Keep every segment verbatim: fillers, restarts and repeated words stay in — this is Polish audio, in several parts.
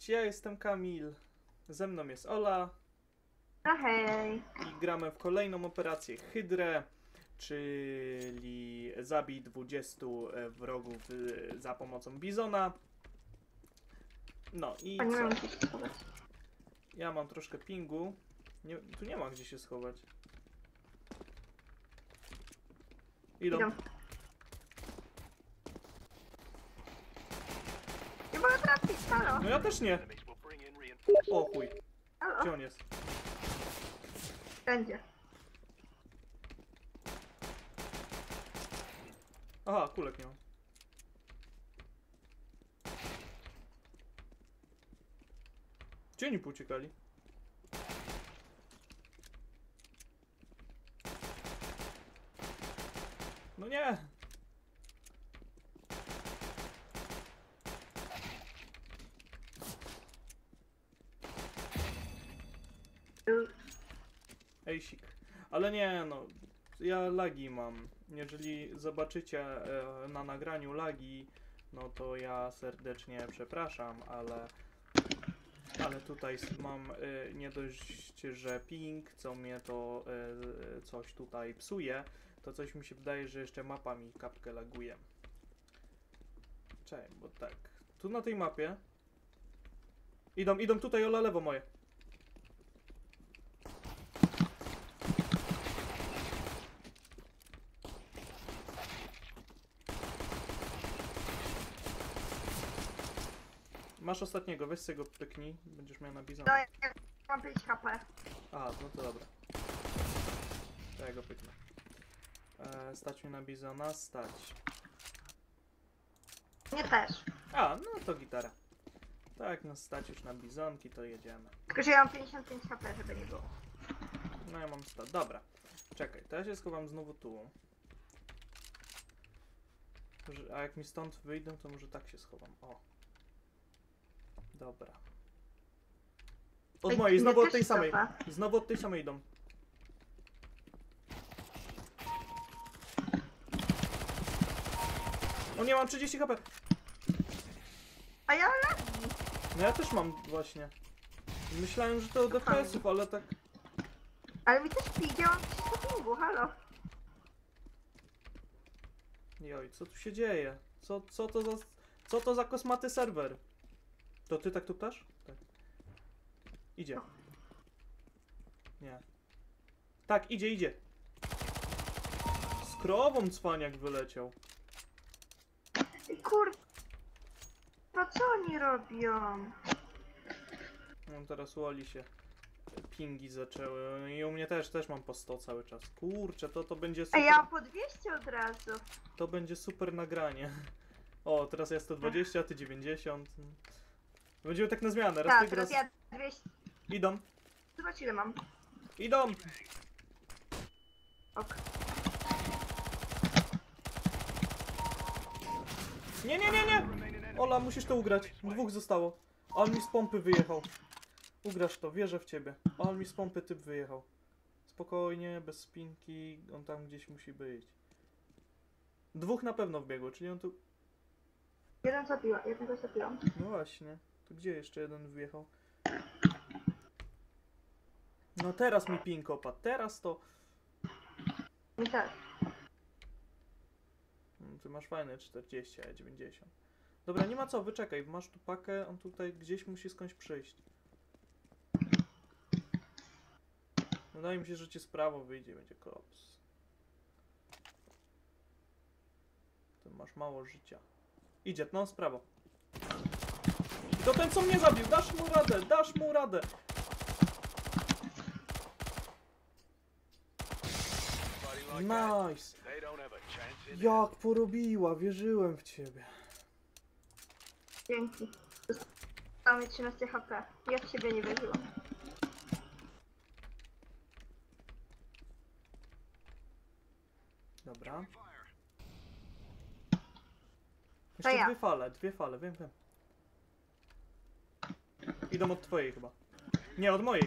Cześć, ja jestem Kamil. Ze mną jest Ola. No hej. I gramy w kolejną operację Hydrę, czyli zabij dwudziestu wrogów za pomocą bizona. No i nie co? mam gdzie się schować. Ja mam troszkę pingu. Nie, tu nie ma gdzie się schować. Idą. Idą. Nie mogę trafić, halo. No ja też nie. O chuj. Halo. Gdzie on jest? Będzie. Aha, kulek nie mam. Gdzie oni pouciekali? No nie! Ejsik. Ale nie no, ja lagi mam. Jeżeli zobaczycie e, na nagraniu lagi, no to ja serdecznie przepraszam, ale ale tutaj mam e, nie dość, że ping, co mnie to e, coś tutaj psuje, to coś mi się wydaje, że jeszcze mapa mi kapkę laguje. Czekaj, bo tak, tu na tej mapie idą, idą tutaj, Ola, lewo moje. Masz ostatniego, weź sobie go pyknij, będziesz miał na bizona. No, ja mam pięć H P. A, no to dobra. To ja go pyknę. E, stać mi na bizona, stać. Nie też. A, no to gitara. Tak, no stać już na bizonki, to jedziemy. Tylko, że ja mam pięćdziesiąt pięć H P, żeby nie było. No ja mam sto. Dobra. Czekaj, to ja się schowam znowu tu. Że- A jak mi stąd wyjdą, to może tak się schowam. O. Dobra. Od Ej, mojej, mnie znowu od też tej samej. cofa. Znowu od tej samej idą. O nie, mam trzydzieści H P. A ja lagi. No ja też mam właśnie. Myślałem, że to od D P S-ów, ale tak... Ale mi też idzie, mam trzysta pingu, halo. Joj, co tu się dzieje? Co, co to za... Co to za kosmaty serwer? To ty tak tu ptasz? Tak. Idzie. Nie. Tak, idzie, idzie. Z krową cwaniak wyleciał. Kurwa, co oni robią? No teraz u Oli się pingi zaczęły. I u mnie też, też mam po sto cały czas. Kurczę, to, to będzie super... Ej, ja mam po dwieście od razu. To będzie super nagranie. O, teraz ja sto dwadzieścia, ty dziewięćdziesiąt. Będziemy tak na zmianę. Raz Tak, ty teraz raz... ja dwieście. Idą, Zobacz ile mam. idą! Ok. Nie, nie, nie, nie! Ola, musisz to ugrać. Dwóch zostało. A on mi z pompy wyjechał. Ugrasz to, wierzę w ciebie. A on mi z pompy typ wyjechał. Spokojnie, bez spinki. On tam gdzieś musi być. Dwóch na pewno wbiegło, czyli on tu... Jeden zabiła, jednego zabiłam. No właśnie. To gdzie jeszcze jeden wyjechał? No teraz mi ping opadł. Teraz to... I tak. No, ty masz fajne czterdzieści, a ja dziewięćdziesiąt. Dobra, nie ma co, wyczekaj. Masz tu pakę, on tutaj gdzieś musi skądś przyjść. Wydaje mi się, że ci z prawo wyjdzie, będzie kops. Ty masz mało życia. Idzie, no z prawo. To ten, co mnie zabił, dasz mu radę, dasz mu radę. Nice. Jak porobiła, wierzyłem w ciebie. Dzięki. Mamy trzynaście H P. Ja w siebie nie wierzyłam. Dobra. Jeszcze ja. dwie fale, dwie fale, wiem, wiem. Idą od twojej chyba. Nie, od mojej.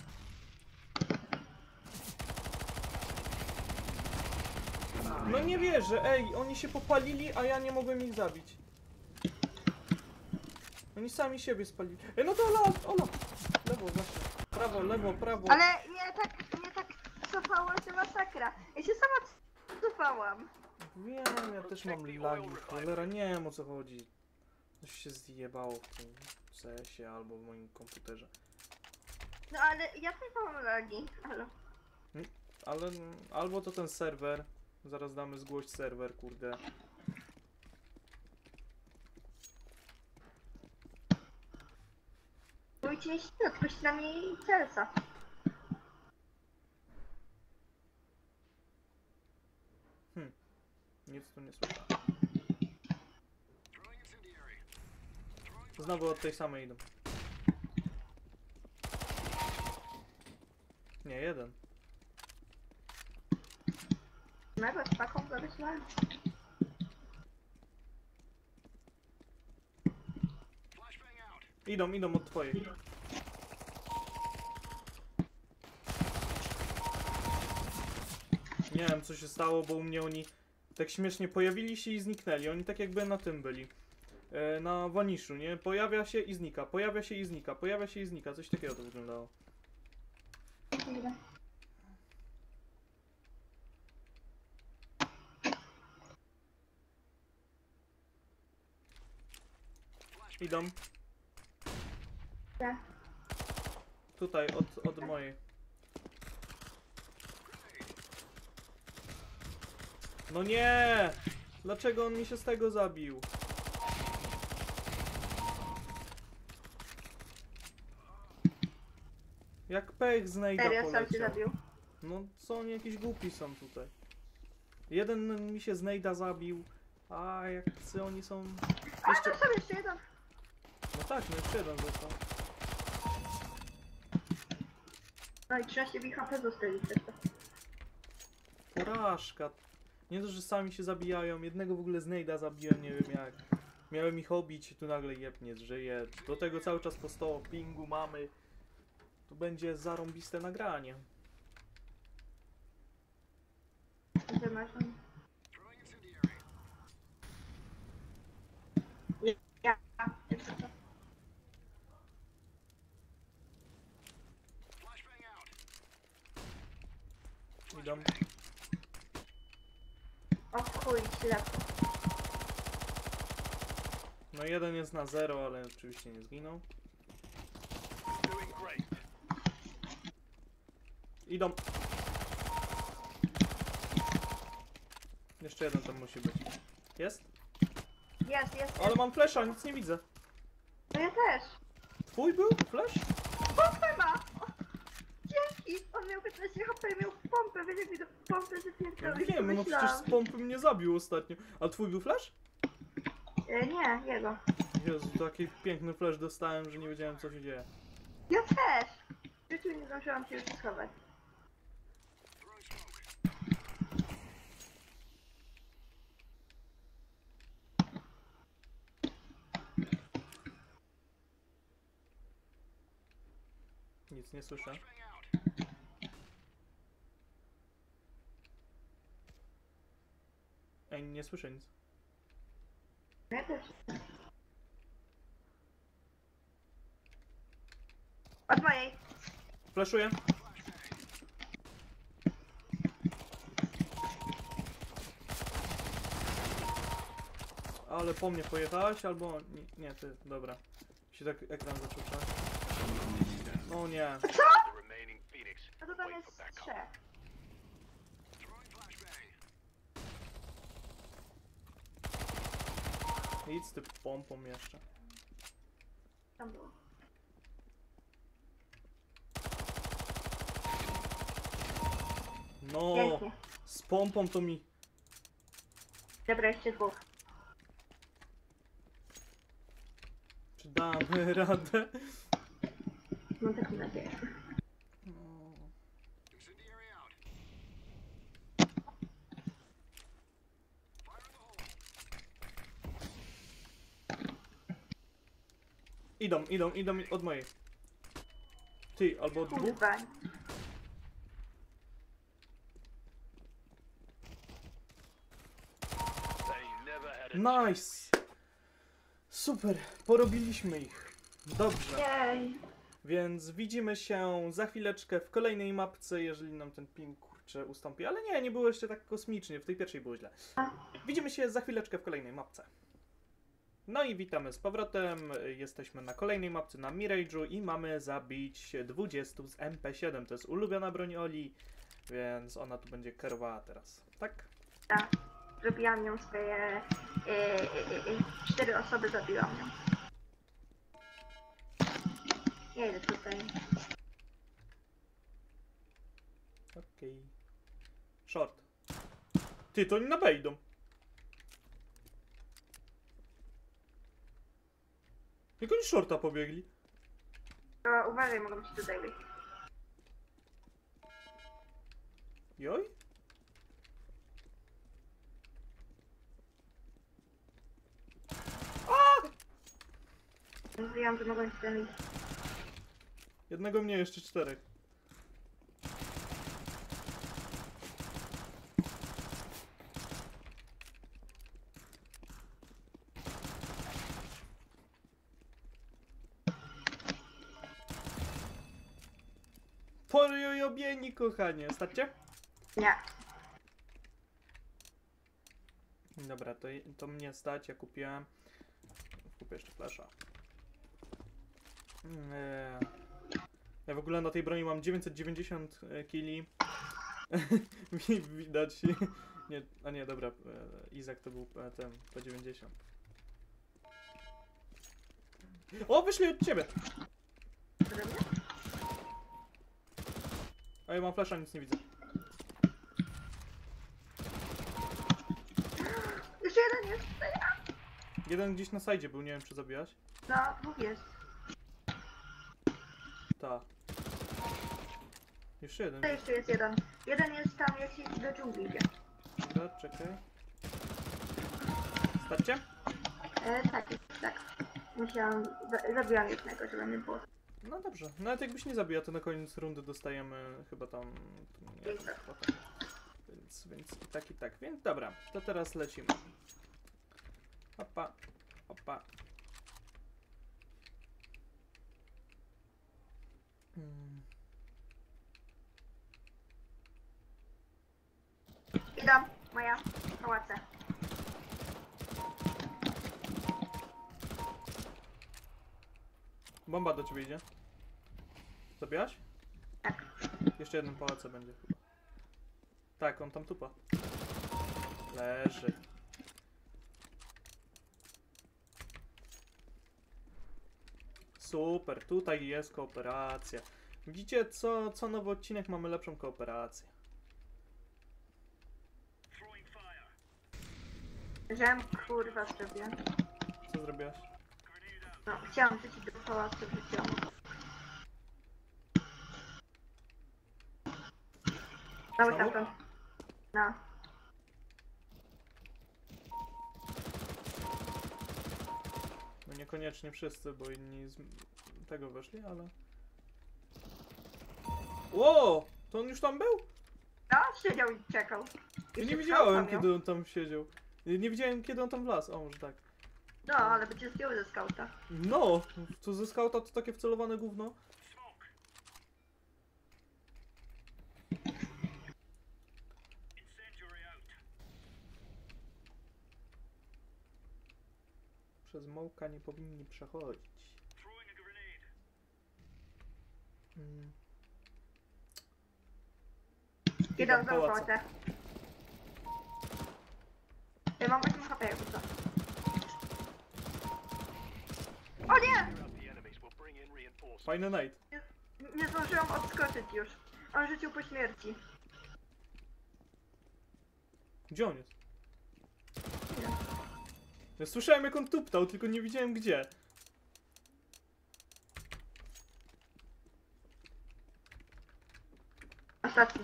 No nie wierzę, ej, oni się popalili, a ja nie mogłem ich zabić. Oni sami siebie spalili. Ej, no to Ola, Ola! Lewo, właśnie. Prawo, lewo, prawo. Ale nie tak, nie tak cofała się masakra. Ja się sama cofałam. Wiem, ja też mam lagi. Cholera, nie wiem o co chodzi. Coś się zjebało w tym sesie albo w moim komputerze. No ale ja też mam lagi. Halo. Ale mm, albo to ten serwer. Zaraz damy zgłoś serwer, kurde. Mówicie nie ścinać, tylko ścinami Celsa. Nic tu nie słyszę. Znowu od tej samej idą. Nie, jeden. Mego z paką zaryślałem. Idą, idą od twojej. Nie wiem co się stało, bo u mnie oni tak śmiesznie pojawili się i zniknęli. Oni tak jakby na tym byli. E, na waniszu, nie? Pojawia się i znika, pojawia się i znika, pojawia się i znika. Coś takiego to wyglądało. Idą. Tak. Tutaj, od, od mojej. No nie! Dlaczego on mi się z tego zabił? Jak pech z nejda Serio, sam się poleciał. zabił. No co oni jakieś głupi są tutaj. Jeden mi się z nejda zabił, a jakcy oni są... A, Jeszcze... to sobie jeszcze jeden. No tak, no jeszcze jeden został. No i trzynaście B H P zostali przez to. Porażka. Nie to, że sami się zabijają, jednego w ogóle z nejda zabiłem, nie wiem jak. Miałem ich obić i tu nagle jeb nie żyje. Do tego cały czas po sto pingu mamy. Tu będzie zarąbiste nagranie. Wymarzam. Ja. Idą. O chuj, ślepy. No jeden jest na zero, ale oczywiście nie zginął. Idą. Jeszcze jeden tam musi być. Jest? Jest, jest, Ale jest. mam flesza, nic nie widzę. No ja też. Twój był flash? Pompę ma! O, dzięki! On miał piętnaście H P, miał pompę, wiesz jak mi do pompy Ja zapierdolił, wiem, no przecież z pompy mnie zabił ostatnio. A twój był flash? E, nie, jego. Jezu, taki piękny flash dostałem, że nie wiedziałem co się dzieje. Ja też! W życiu nie zdążyłam się już schować. Nic nie słyszę. Ej, nie słyszę nic. Ja też. Od mojej. Flashuję. Ale po mnie pojechałaś, albo... Nie, nie ty, dobra. Się tak ekran zaczął trzymać. No nie. A to tam jest trzech. Idź z tym pompą jeszcze. Tam było. No, Pięknie. z pompą to mi... Dobra, jeszcze dwóch. Czy damy radę? Mam taką nadzieję. No. Idą, idą, idą od mojej. Ty, albo od dwóch. Kurwa. Nice! Super, porobiliśmy ich. Dobrze. Jej. Więc widzimy się za chwileczkę w kolejnej mapce, jeżeli nam ten ping kurczę ustąpi. Ale nie, nie było jeszcze tak kosmicznie, w tej pierwszej było źle. Widzimy się za chwileczkę w kolejnej mapce. No i witamy z powrotem. Jesteśmy na kolejnej mapce na Mirage'u i mamy zabić dwudziestu z M P siedem. To jest ulubiona broń Oli, więc ona tu będzie kierowała teraz. Tak? Tak. Zrobiłam ją swoje... Yy, yy, yy, cztery osoby zabiłam ją. Ja idę tutaj. Okej. Short. Ty, to oni na B idą. Jak oni shorta pobiegli? To uważaj, mogą ci tutaj wyjść. Joj? Mówiłam, że mogą ci tutaj wyjść. Jednego mnie, jeszcze czterech. Porojobieni, kochanie. Starcie? Nie. Dobra, to, to mnie stać, ja kupiłem. Kupię jeszcze flasha. Eee. Ja w ogóle na tej broni mam dziewięćset dziewięćdziesiąt kili. Widać. Nie, a nie, dobra. Izak to był ten, po dziewięćdziesiąt. O, wyszli od ciebie! Ode mnie? A ja mam flasha, nic nie widzę. Jeszcze jeden jest. Jeden gdzieś na sajdzie był, nie wiem czy zabijaś. No, dwóch jest. Ta. Jeszcze jeden. To jeszcze jest jeden. Jeden jest tam, jak się do dżungli idzie. Dobra, czekaj. Starcie? E, tak, tak. Musiałam... za- Zabiłam jednego, żeby nie było. No dobrze. Nawet jakbyś nie zabija, to na koniec rundy dostajemy chyba tam... Nie wiem, potem. Więc, więc i tak, i tak. Więc dobra, to teraz lecimy. Opa, opa. Hmm. Idę, moja pałace. Bomba do ciebie idzie. Zabijaś? Tak. Jeszcze jeden pałace będzie chyba. Tak, on tam tupa. Leży. Super, tutaj jest kooperacja. Widzicie, co, co nowy odcinek mamy lepszą kooperację. Żem kurwa zrobię. Co zrobiłaś? No, chciałam wrzucić do pałacu, wrzuciłam. Cały Znowu? tamten. No. No niekoniecznie wszyscy, bo inni z tego weszli, ale... Ło! To on już tam był? No, siedział i czekał. Ja Jeszcze nie widziałem, skauta miał. kiedy on tam siedział. Nie widziałem, kiedy on tam wlazł. O, może tak. No, ale będzie zdjął ze skauta. No! To ze skauta to takie wcelowane gówno. Przez mołka nie powinni przechodzić. Mm. Idę w pałaca. pałacę. Ja mam osiem H P jakby co. O nie! Fajny night. Nie, nie zdążyłam odskoczyć już. On rzucił po śmierci. Gdzie on jest? Ja słyszałem, jak on tuptał, tylko nie widziałem gdzie. Ostatni.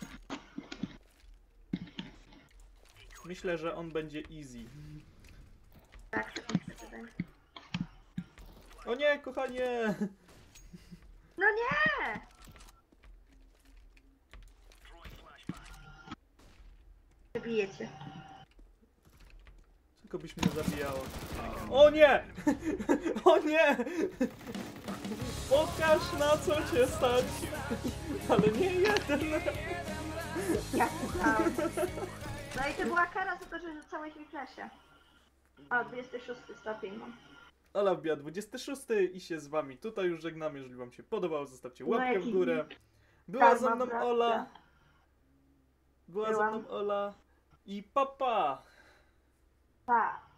Myślę, że on będzie easy. Tak, tak myślę, że będzie. O nie, kochanie! No nie! Zabijecie. tylko byś mnie zabijała. O nie! O nie! Pokaż na co cię stać! Ale nie jeden! Ja słuchałem. No i to była kara za to, że rzucałeś mi flesze. A, dwudziesty szósty stopień mam. Ola wbija dwudziesty szósty i się z wami tutaj już żegnam. Jeżeli wam się podobało, zostawcie No łapkę w jaki górę. Była ze karma mną bracia. Ola. Była ze Byłam. mną Ola. I papa! Pa. Pa.